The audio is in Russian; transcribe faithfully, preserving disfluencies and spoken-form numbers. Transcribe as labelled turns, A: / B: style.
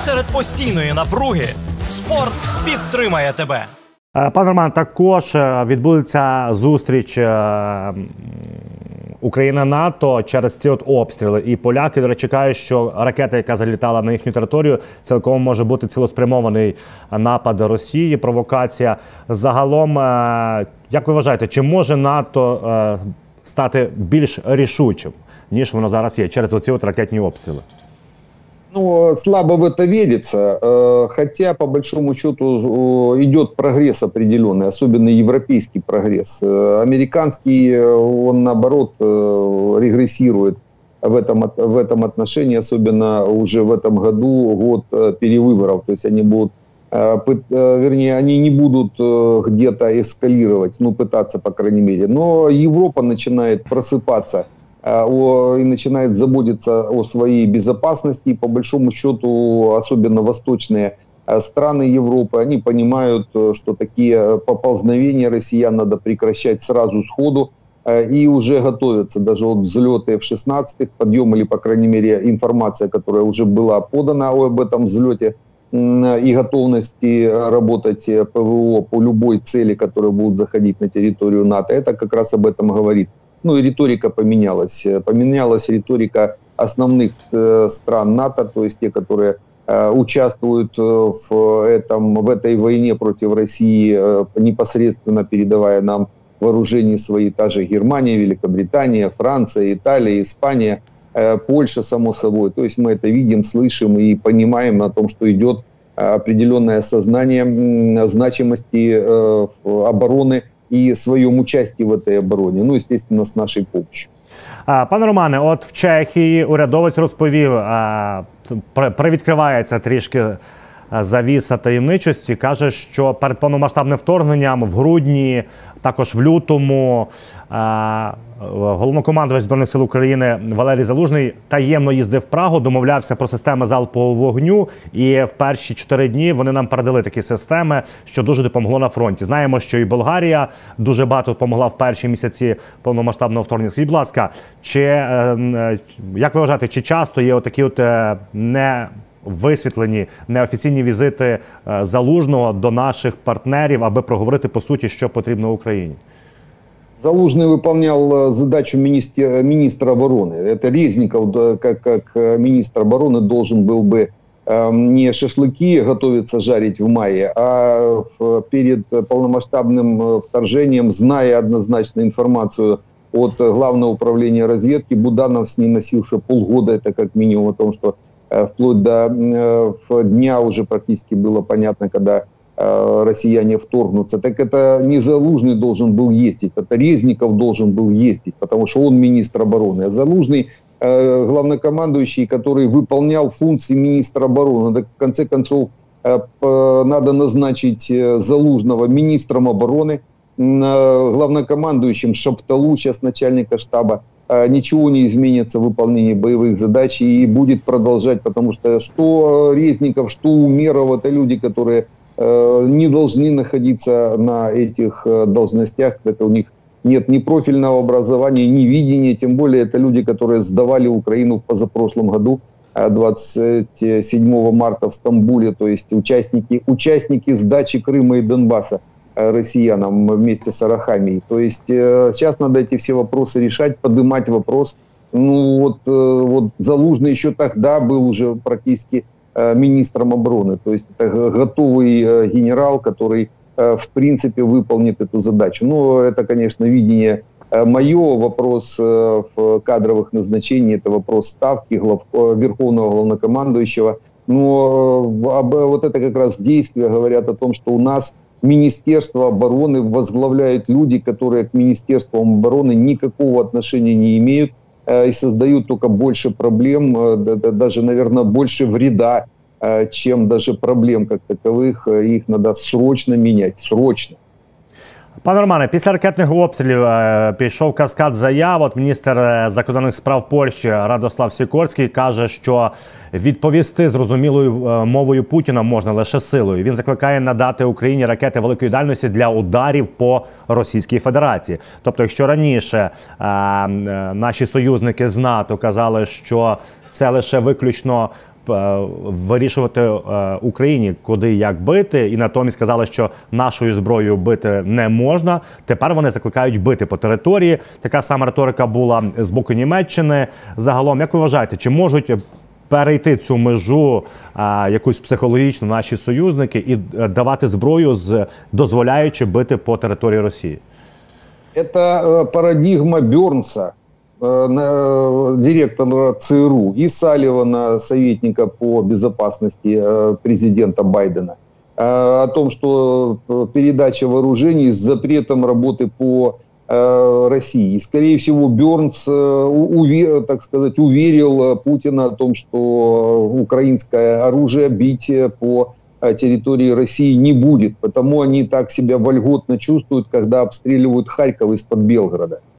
A: Серед постійної напруги спорт підтримає тебе.
B: Пане Роман, також відбудеться зустріч Україна-НАТО через ці от обстріли. І поляки, до речі, кажуть, що ракета, яка залітала на їхню територію, цілком може бути цілеспрямований напад Росії, провокація. Загалом, як ви вважаєте, чи може НАТО стати більш рішучим, ніж воно зараз є, через оці от ракетні обстріли?
C: Ну, слабо в это верится, хотя, по большому счету, идет прогресс определенный, особенно европейский прогресс. Американский, он, наоборот, регрессирует в этом, в этом отношении, особенно уже в этом году, год перевыборов. То есть они будут, вернее, они не будут где-то эскалировать, ну, пытаться, по крайней мере. Но Европа начинает просыпаться и начинает заботиться о своей безопасности. И по большому счету, особенно восточные страны Европы, они понимают, что такие поползновения россиян надо прекращать сразу сходу, и уже готовятся. Даже вот взлеты эф шестнадцать, подъем, или, по крайней мере, информация, которая уже была подана об этом взлете и готовности работать ПВО по любой цели, которые будут заходить на территорию НАТО, это как раз об этом говорит. Ну и риторика поменялась. Поменялась риторика основных э, стран НАТО, то есть те, которые э, участвуют в, этом, в этой войне против России, э, непосредственно передавая нам вооружение свои, та же Германия, Великобритания, Франция, Италия, Испания, э, Польша, само собой. То есть мы это видим, слышим и понимаем о том, что идет определенное осознание э, значимости э, обороны и своем участии в этой обороне, ну, естественно, с нашей помощью.
B: Пане Романе, от в Чехії урядовець розповів, привідкривається трішки завіса таємничості, каже, що перед повномасштабним вторгненням в грудні, також в лютому, головнокомандувач Збройних сил України Валерій Залужний таємно їздив в Прагу, домовлявся про системи залпового вогню, і в перші чотири дні вони нам передали такі системи, що дуже допомогло на фронті. Знаємо, що і Болгарія дуже багато допомогла в перші місяці повномасштабного вторгнення. Скажіть, будь ласка, чи, як ви вважаєте, чи часто є отакі от не висвітлені неофіційні візити Залужного до наших партнерів, аби проговорити по суті, що потрібно Україні?
C: Залужный выполнял задачу министра, министра обороны. Это Резников, как, как министр обороны, должен был бы э, не шашлыки готовиться жарить в мае, а в, перед полномасштабным вторжением, зная однозначно информацию от Главного управления разведки, Буданов с ней носился полгода, это как минимум, о том, что э, вплоть до э, дня уже практически было понятно, когда россияне вторгнутся, так это не Залужный должен был ездить, это Резников должен был ездить, потому что он министр обороны, а Залужный э, главнокомандующий, который выполнял функции министра обороны. Так, в конце концов, э, э, надо назначить Залужного министром обороны, э, главнокомандующим Шапталу, сейчас начальника штаба. Э, ничего не изменится в выполнении боевых задач и будет продолжать, потому что что Резников, что Умеров, это люди, которые не должны находиться на этих должностях, это у них нет ни профильного образования, ни видения, тем более это люди, которые сдавали Украину в позапрошлом году, двадцать седьмого марта в Стамбуле, то есть участники, участники сдачи Крыма и Донбасса россиянам вместе с Арахамией. То есть сейчас надо эти все вопросы решать, поднимать вопрос. Ну вот, вот Залужный еще тогда был уже практически министром обороны. То есть это готовый генерал, который в принципе выполнит эту задачу. Но это, конечно, видение мое, вопрос в кадровых назначениях, это вопрос ставки глав, верховного главнокомандующего. Но об, вот это как раз действия говорят о том, что у нас Министерство обороны возглавляют люди, которые к Министерству обороны никакого отношения не имеют, и создают только больше проблем, даже, наверное, больше вреда, чем даже проблем как таковых. Их надо срочно менять, срочно.
B: Пане Романе, після ракетних обстрілів пішов каскад заяв. От міністр закордонних справ Польщі Радослав Сікорський каже, що відповісти зрозумілою мовою Путіна можна лише силою. Він закликає надати Україні ракети великої дальності для ударів по Російській Федерації. Тобто, якщо раніше наші союзники з НАТО казали, що це лише виключно вирішувати Україні, куди як бити, і натомість сказали, що нашою зброєю бити не можна. Тепер вони закликають бити по території. Така сама риторика була з боку Німеччини. Загалом, як ви вважаєте, чи можуть перейти цю межу а, якусь психологічну наші союзники і давати зброю, з, дозволяючи бити по території Росії?
C: Это парадигма Бернса, директора ЦРУ, и Салливана, советника по безопасности президента Байдена, о том, что передача вооружений с запретом работы по России. И, скорее всего, Бернс, так сказать, уверил Путина о том, что украинское оружие бить по территории России не будет. Потому они так себя вольготно чувствуют, когда обстреливают Харьков из-под Белгорода.